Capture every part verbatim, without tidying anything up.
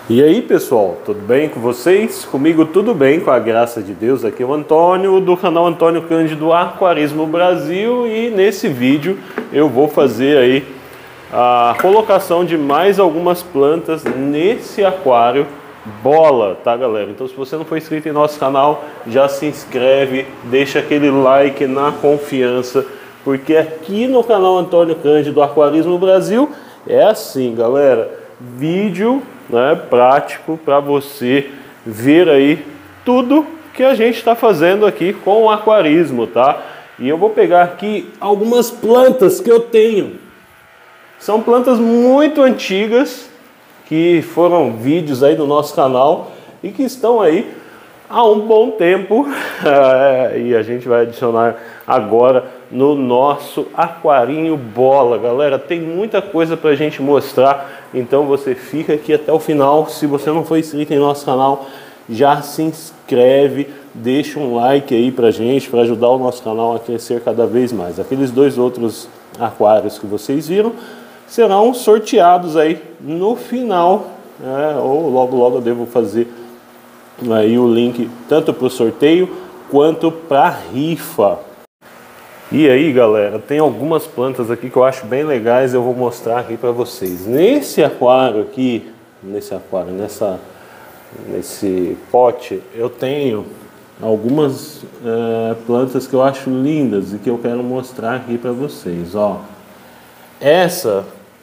E aí pessoal, tudo bem com vocês? Comigo tudo bem, com a graça de Deus. Aqui é o Antônio do canal Antônio Cândido Aquarismo Brasil, e nesse vídeo eu vou fazer aí a colocação de mais algumas plantas nesse aquário bola, tá galera? Então se você não for inscrito em nosso canal, já se inscreve, deixa aquele like na confiança, porque aqui no canal Antônio Cândido Aquarismo Brasil é assim galera, vídeo né, prático para você ver aí tudo que a gente está fazendo aqui com o aquarismo, tá? E eu vou pegar aqui algumas plantas que eu tenho. São plantas muito antigas que foram vídeos aí do nosso canal e que estão aí há um bom tempo e a gente vai adicionar agora no nosso aquarinho bola, galera. Tem muita coisa pra gente mostrar, então você fica aqui até o final. Se você não for inscrito em nosso canal, já se inscreve, deixa um like aí pra gente, para ajudar o nosso canal a crescer cada vez mais. Aqueles dois outros aquários que vocês viram serão sorteados aí no final, né? Ou logo logo eu devo fazer aí o link tanto para o sorteio quanto para rifa. E aí galera, tem algumas plantas aqui que eu acho bem legais, eu vou mostrar aqui para vocês. Nesse aquário aqui, nesse aquário, nessa, nesse pote, eu tenho algumas é, plantas que eu acho lindas e que eu quero mostrar aqui para vocês. Ó, essa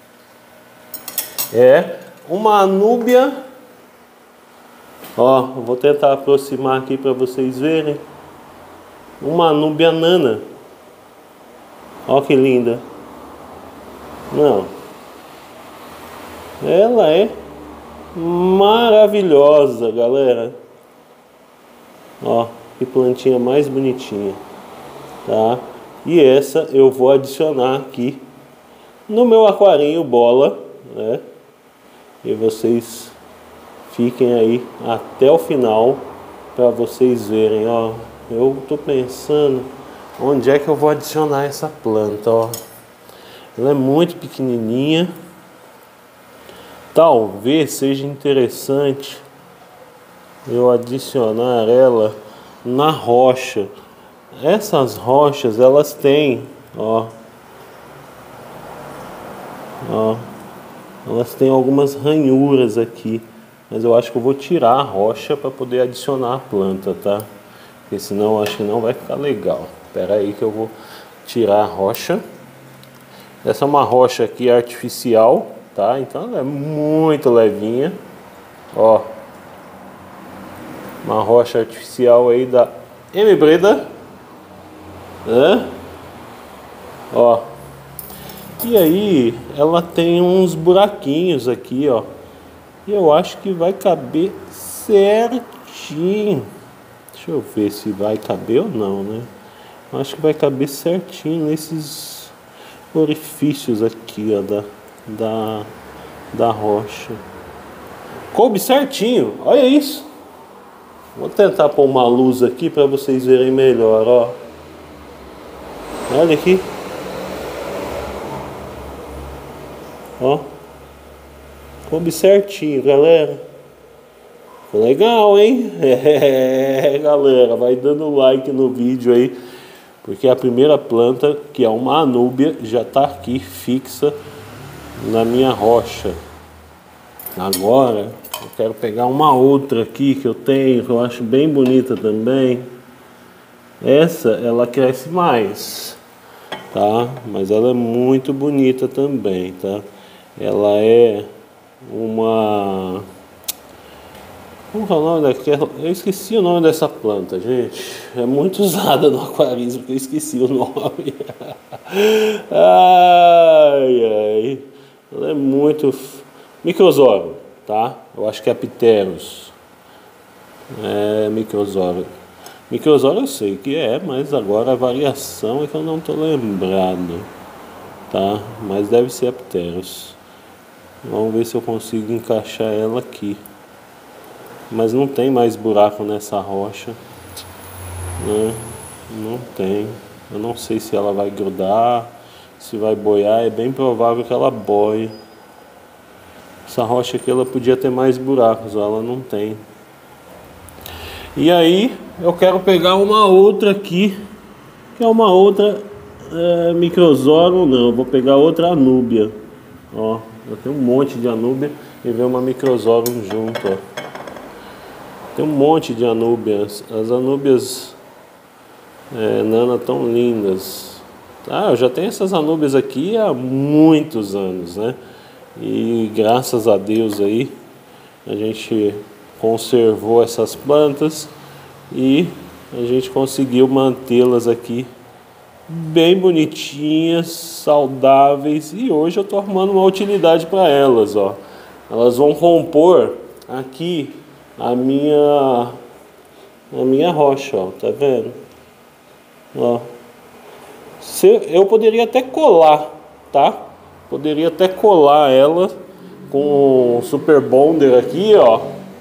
é uma anúbia. Ó, eu vou tentar aproximar aqui para vocês verem. Uma anúbia nana. Ó que linda. Não. Ela é maravilhosa, galera. Ó, que plantinha mais bonitinha, tá? E essa eu vou adicionar aqui no meu aquarinho bola, né? E vocês fiquem aí até o final para vocês verem. Ó, eu tô pensando onde é que eu vou adicionar essa planta. Ó, ela é muito pequenininha. Talvez seja interessante eu adicionar ela na rocha. Essas rochas elas têm, ó, ó, elas têm algumas ranhuras aqui. Mas eu acho que eu vou tirar a rocha para poder adicionar a planta, tá? Porque senão eu acho que não vai ficar legal. Espera aí que eu vou tirar a rocha. Essa é uma rocha aqui artificial, tá? Então ela é muito levinha. Ó, uma rocha artificial aí da M Breda. Hã? Ó. E aí ela tem uns buraquinhos aqui, ó. E eu acho que vai caber certinho. Deixa eu ver se vai caber ou não, né? Eu acho que vai caber certinho nesses orifícios aqui, ó, da, da, da rocha. Coube certinho, olha isso. Vou tentar pôr uma luz aqui para vocês verem melhor, ó. Olha aqui. Ó. Coube certinho, galera. Ficou legal, hein? É, galera, vai dando like no vídeo aí, porque a primeira planta, que é uma anúbia, já está aqui fixa na minha rocha. Agora, eu quero pegar uma outra aqui que eu tenho, que eu acho bem bonita também. Essa, ela cresce mais, tá? Mas ela é muito bonita também, tá? Ela é uma... Como é o nome daquela? Eu esqueci o nome dessa planta, gente. É muito usada no aquarismo, porque eu esqueci o nome. Ai, ai. Ela é muito... Microsório, tá? Eu acho que é Pteros. É, microsório. Microsório eu sei que é, mas agora a variação é que eu não tô lembrado, tá? Mas deve ser a Pteros. Vamos ver se eu consigo encaixar ela aqui. Mas não tem mais buraco nessa rocha, né? Não tem. Eu não sei se ela vai grudar, se vai boiar. É bem provável que ela boie. Essa rocha aqui ela podia ter mais buracos, ó, ela não tem. E aí eu quero pegar uma outra aqui, que é uma outra é, Microzoron, não, eu vou pegar outra Anúbia. Ó, eu tenho um monte de Anúbia e vem uma Microzoron junto, ó. Tem um monte de Anúbias. As Anúbias é, Nana tão lindas. Ah, eu já tenho essas Anúbias aqui há muitos anos, né? E graças a Deus aí a gente conservou essas plantas e a gente conseguiu mantê-las aqui bem bonitinhas, saudáveis, e hoje eu estou arrumando uma utilidade para elas, ó. Elas vão compor aqui a minha a minha rocha, ó, tá vendo? Ó. Se, eu poderia até colar, tá? Poderia até colar ela com super bonder aqui, ó,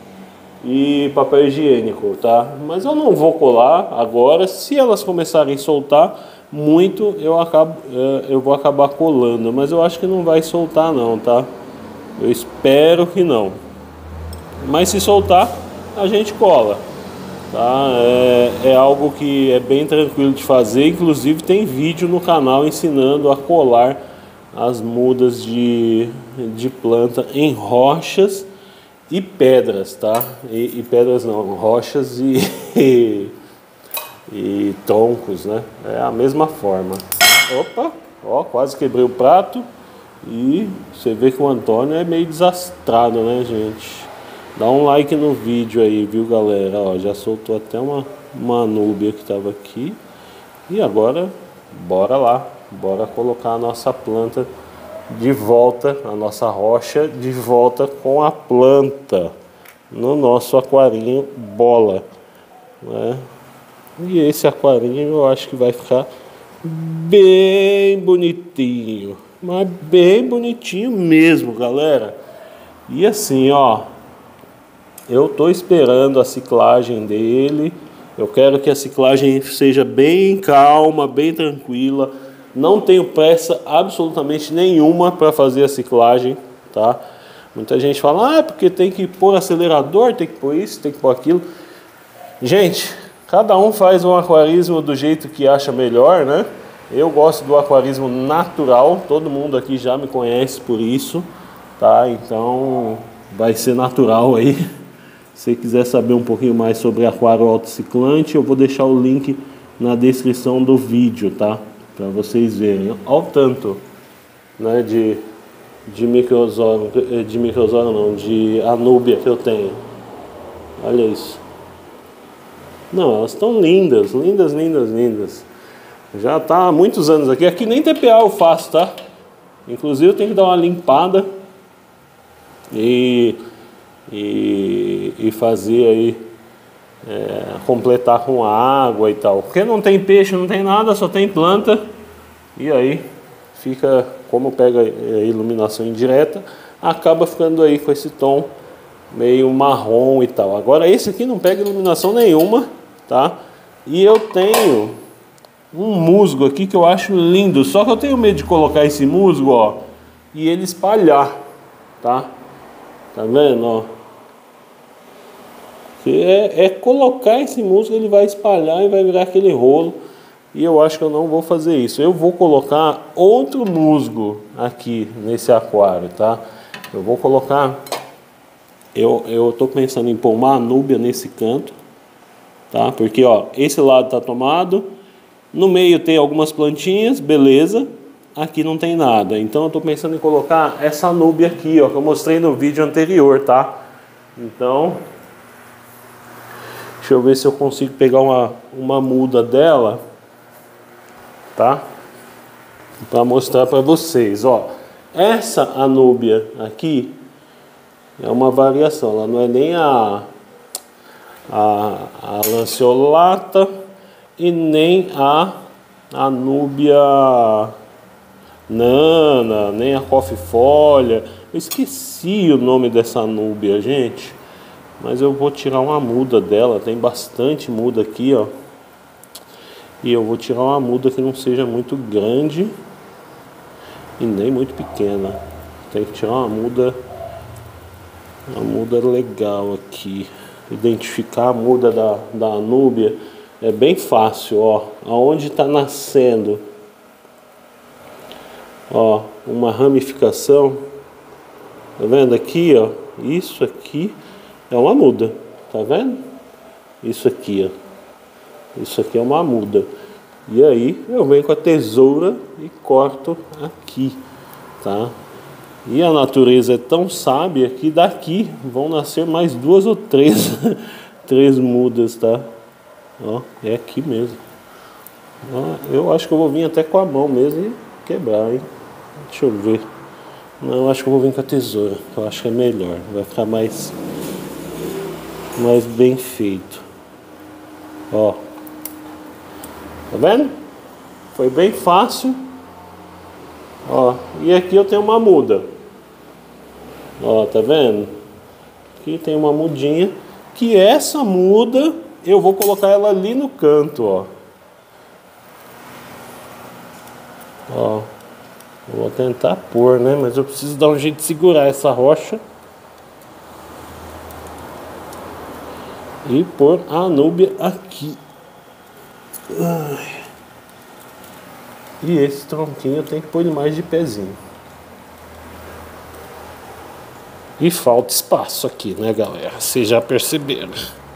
e papel higiênico, tá? Mas eu não vou colar agora. Se elas começarem a soltar muito, eu acabo, eu vou acabar colando, mas eu acho que não vai soltar não, tá? Eu espero que não. Mas se soltar, a gente cola, tá? É, é algo que é bem tranquilo de fazer. Inclusive tem vídeo no canal ensinando a colar as mudas de, de planta em rochas e pedras, tá? E, e pedras não, rochas e, e, e troncos, né? É a mesma forma. Opa, ó, quase quebrei o prato. E você vê que o Antônio é meio desastrado, né, gente? Dá um like no vídeo aí, viu, galera? Ó, já soltou até uma, uma Anúbia que estava aqui. E agora, bora lá. Bora colocar a nossa planta de volta, a nossa rocha de volta com a planta no nosso aquarinho bola, né? E esse aquarinho eu acho que vai ficar bem bonitinho, mas bem bonitinho mesmo, galera. E assim, ó, eu tô esperando a ciclagem dele. Eu quero que a ciclagem seja bem calma, bem tranquila. Não tenho pressa absolutamente nenhuma para fazer a ciclagem, tá? Muita gente fala, ah, porque tem que pôr acelerador, tem que pôr isso, tem que pôr aquilo. Gente, cada um faz um aquarismo do jeito que acha melhor, né? Eu gosto do aquarismo natural, todo mundo aqui já me conhece por isso, tá? Então vai ser natural aí. Se quiser saber um pouquinho mais sobre aquário autociclante, eu vou deixar o link na descrição do vídeo, tá? Para vocês verem. Olha o tanto, né, de, de Microzoron, de Microzoron não, de Anúbia que eu tenho. Olha isso. Não, elas estão lindas, lindas, lindas, lindas. Já tá há muitos anos aqui. Aqui nem T P A eu faço, tá? Inclusive eu tenho que dar uma limpada e, e, e fazer aí, é, completar com água e tal. Porque não tem peixe, não tem nada, só tem planta. E aí fica, como pega a iluminação indireta, acaba ficando aí com esse tom meio marrom e tal. Agora esse aqui não pega iluminação nenhuma, tá? E eu tenho um musgo aqui que eu acho lindo, só que eu tenho medo de colocar esse musgo, ó, e ele espalhar, tá? Tá vendo, ó? É, é colocar esse musgo, ele vai espalhar e vai virar aquele rolo. E eu acho que eu não vou fazer isso. Eu vou colocar outro musgo aqui nesse aquário, tá? Eu vou colocar... Eu, eu tô pensando em pôr uma Anúbia nesse canto, tá? Porque, ó, esse lado tá tomado. No meio tem algumas plantinhas, beleza. Aqui não tem nada. Então eu tô pensando em colocar essa Anúbia aqui, ó, que eu mostrei no vídeo anterior, tá? Então... Deixa eu ver se eu consigo pegar uma, uma muda dela, tá? Para mostrar para vocês, ó. Essa Anúbia aqui é uma variação, ela não é nem a, a, a lanceolata e nem a Anúbia nana, nem a coffeefolha. Eu esqueci o nome dessa Anúbia, gente. Mas eu vou tirar uma muda dela, tem bastante muda aqui, ó. E eu vou tirar uma muda que não seja muito grande e nem muito pequena. Tem que tirar uma muda Uma muda legal aqui. Identificar a muda da, da Anúbia é bem fácil, ó. Aonde está nascendo, ó, uma ramificação. Tá vendo aqui, ó? Isso aqui é uma muda, tá vendo? Isso aqui, ó. Isso aqui é uma muda. E aí eu venho com a tesoura e corto aqui, tá? E a natureza é tão sábia que daqui vão nascer mais duas ou três, três mudas, tá? Ó, é aqui mesmo. Ó, eu acho que eu vou vir até com a mão mesmo e quebrar, hein? Deixa eu ver. Não, eu acho que eu vou vir com a tesoura. Eu acho que é melhor. Vai ficar mais, mais bem feito. Ó. Tá vendo? Foi bem fácil. Ó, e aqui eu tenho uma muda. Ó, tá vendo? Aqui tem uma mudinha. Que essa muda eu vou colocar ela ali no canto, ó. Ó. Eu vou tentar pôr, né? Mas eu preciso dar um jeito de segurar essa rocha. E pôr a Anúbia aqui. Ai. E esse tronquinho eu tenho que pôr ele mais de pezinho. E falta espaço aqui, né, galera? Vocês já perceberam.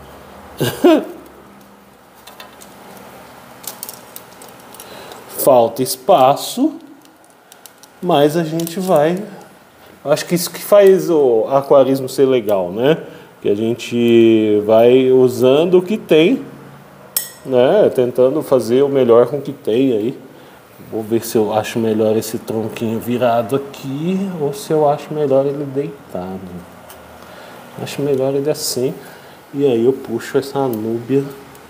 Falta espaço, mas a gente vai... Acho que isso que faz o aquarismo ser legal, né? Que a gente vai usando o que tem, né? Tentando fazer o melhor com o que tem aí. Vou ver se eu acho melhor esse tronquinho virado aqui ou se eu acho melhor ele deitado. Acho melhor ele assim. E aí eu puxo essa Anúbia.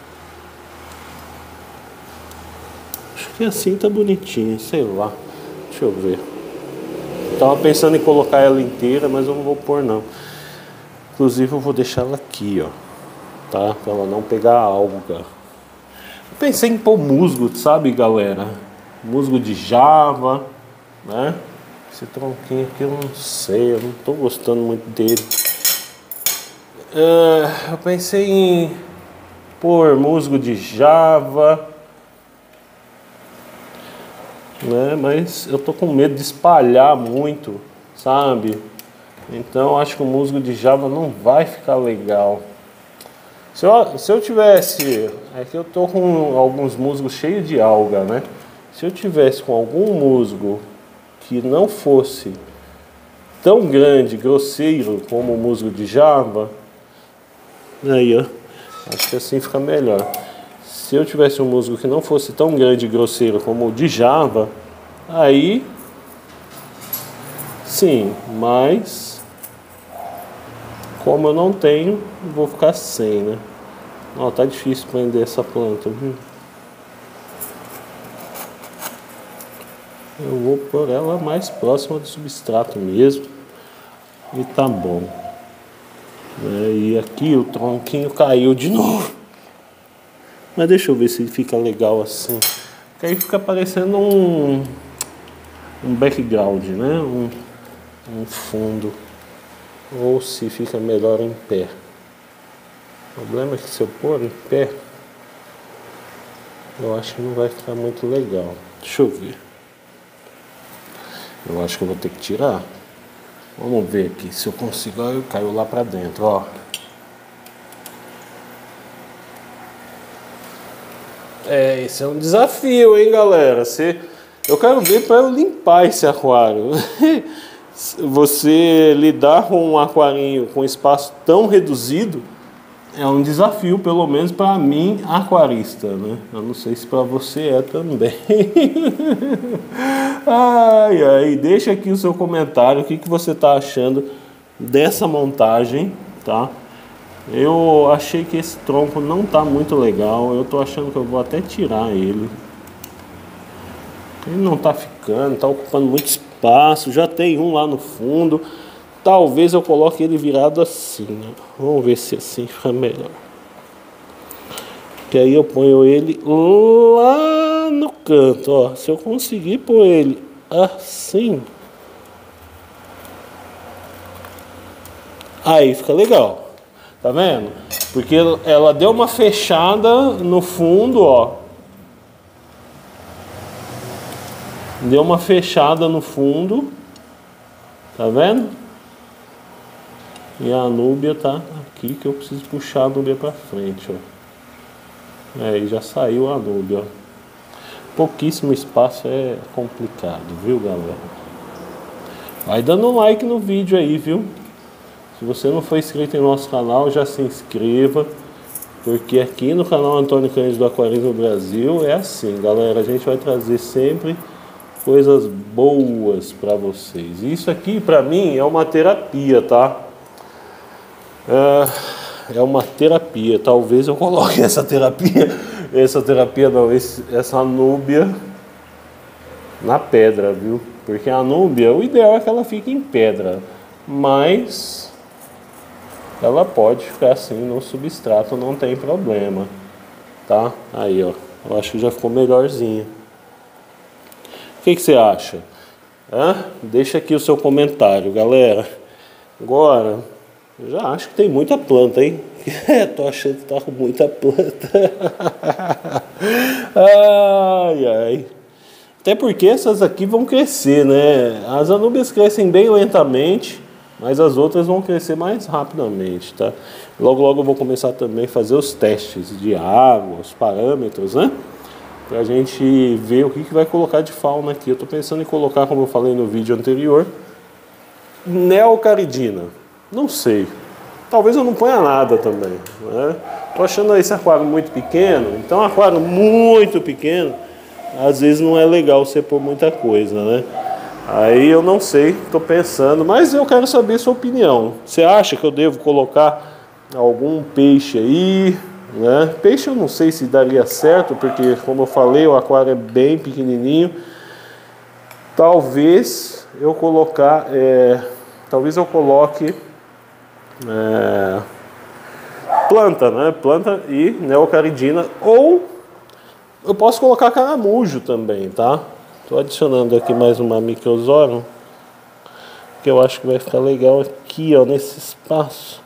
Acho que assim tá bonitinho, sei lá. Deixa eu ver. Tava pensando em colocar ela inteira, mas eu não vou pôr não. Inclusive eu vou deixar ela aqui, ó. Tá? Pra ela não pegar alga. Pensei em pôr musgo, sabe, galera? Musgo de Java, né? Esse tronquinho aqui eu não sei, eu não tô gostando muito dele. Uh, eu pensei em pôr musgo de Java, né? Mas eu tô com medo de espalhar muito, sabe? Então acho que o musgo de Java não vai ficar legal. Se eu, se eu tivesse... É que eu tô com alguns musgos cheios de alga, né? Se eu tivesse com algum musgo que não fosse tão grande, grosseiro como o musgo de Java, aí ó, acho que assim fica melhor. Se eu tivesse um musgo que não fosse tão grande e grosseiro como o de Java, aí sim, mas como eu não tenho, vou ficar sem, né? Ó, tá difícil prender essa planta, viu? Eu vou pôr ela mais próxima do substrato mesmo. E tá bom. É, e aqui o tronquinho caiu de novo. Mas deixa eu ver se fica legal assim. Porque aí fica parecendo um, um background, né? Um, um fundo. Ou se fica melhor em pé. O problema é que se eu pôr em pé, eu acho que não vai ficar muito legal. Deixa eu ver. Eu acho que eu vou ter que tirar. Vamos ver aqui se eu consigo. Eu caio lá pra dentro, ó. É, esse é um desafio, hein, galera. Você... Eu quero ver para eu limpar esse aquário. Você lidar com um aquarinho com espaço tão reduzido é um desafio, pelo menos para mim, aquarista, né? Eu não sei se para você é também. Ai, ai, deixa aqui o seu comentário, o que, que você está achando dessa montagem, tá? Eu achei que esse tronco não tá muito legal, eu tô achando que eu vou até tirar ele. Ele não tá ficando, tá ocupando muito espaço, já tem um lá no fundo. Talvez eu coloque ele virado assim, né? Vamos ver se assim fica melhor. Que aí eu ponho ele lá no canto, ó. Se eu conseguir pôr ele assim, Aí fica legal, tá vendo? Porque ela deu uma fechada no fundo, ó. Deu uma fechada no fundo, tá vendo? E a Núbia tá aqui, que eu preciso puxar a Núbia pra frente, ó. Aí já saiu a Núbia, ó. Pouquíssimo espaço é complicado, viu, galera? Vai dando um like no vídeo aí, viu? Se você não for inscrito em nosso canal, já se inscreva. Porque aqui no canal Antônio Cândido Aquarismo Brasil é assim, galera. A gente vai trazer sempre coisas boas para vocês. Isso aqui, para mim, é uma terapia, tá? É, é uma terapia. Talvez eu coloque essa terapia, essa terapia não, esse, essa Núbia na pedra, viu? Porque a Núbia, o ideal é que ela fique em pedra, mas ela pode ficar assim no substrato, não tem problema, tá? Aí, ó, eu acho que já ficou melhorzinho. O que que você acha? Hã? Deixa aqui o seu comentário, galera. Agora, eu já acho que tem muita planta, hein? Tô achando que tá com muita planta. Ai, ai. Até porque essas aqui vão crescer, né? As anúbias crescem bem lentamente, mas as outras vão crescer mais rapidamente, tá? Logo, logo eu vou começar também a fazer os testes de água, os parâmetros, né? Pra gente ver o que, que vai colocar de fauna aqui. Eu tô pensando em colocar, como eu falei no vídeo anterior, neocaridina. Não sei. Talvez eu não ponha nada também, né? Tô achando esse aquário muito pequeno, então um aquário muito pequeno, às vezes não é legal você pôr muita coisa, né? Aí eu não sei, tô pensando, mas eu quero saber a sua opinião. Você acha que eu devo colocar algum peixe aí, né? Peixe eu não sei se daria certo, porque como eu falei, o aquário é bem pequenininho. Talvez eu colocar, é, talvez eu coloque é, planta, né? Planta e neocaridina, ou eu posso colocar caramujo também, tá? Tô adicionando aqui mais uma microzorum, que eu acho que vai ficar legal aqui, ó, nesse espaço.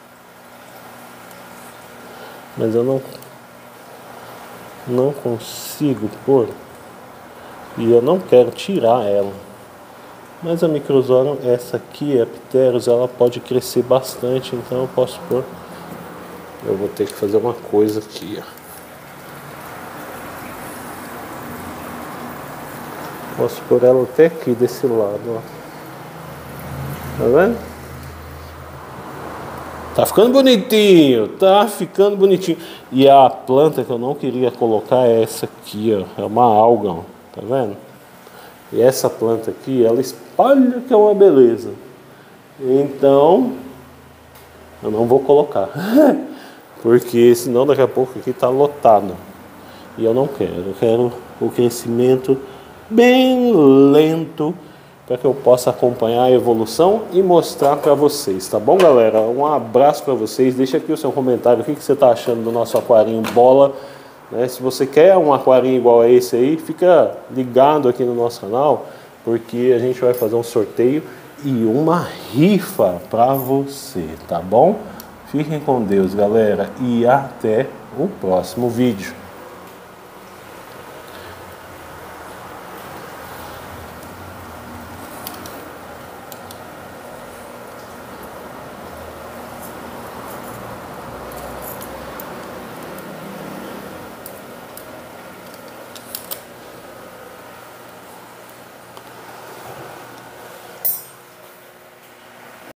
Mas eu não não consigo pôr, e eu não quero tirar ela. Mas a microzorum, essa aqui, a Pteris, ela pode crescer bastante, então eu posso pôr. Eu vou ter que fazer uma coisa aqui, ó. Posso pôr ela até aqui desse lado, ó. Tá vendo? Tá ficando bonitinho, tá ficando bonitinho. E a planta que eu não queria colocar é essa aqui, ó. É uma alga, ó. Tá vendo? E essa planta aqui, ela espalha que é uma beleza. Então, eu não vou colocar. Porque senão daqui a pouco aqui tá lotado. E eu não quero. Eu quero o crescimento bem lento, para que eu possa acompanhar a evolução e mostrar para vocês, tá bom, galera? Um abraço para vocês, deixa aqui o seu comentário, o que, que você está achando do nosso aquarinho bola, né? Se você quer um aquarinho igual a esse aí, fica ligado aqui no nosso canal, porque a gente vai fazer um sorteio e uma rifa para você, tá bom? Fiquem com Deus, galera, e até o próximo vídeo.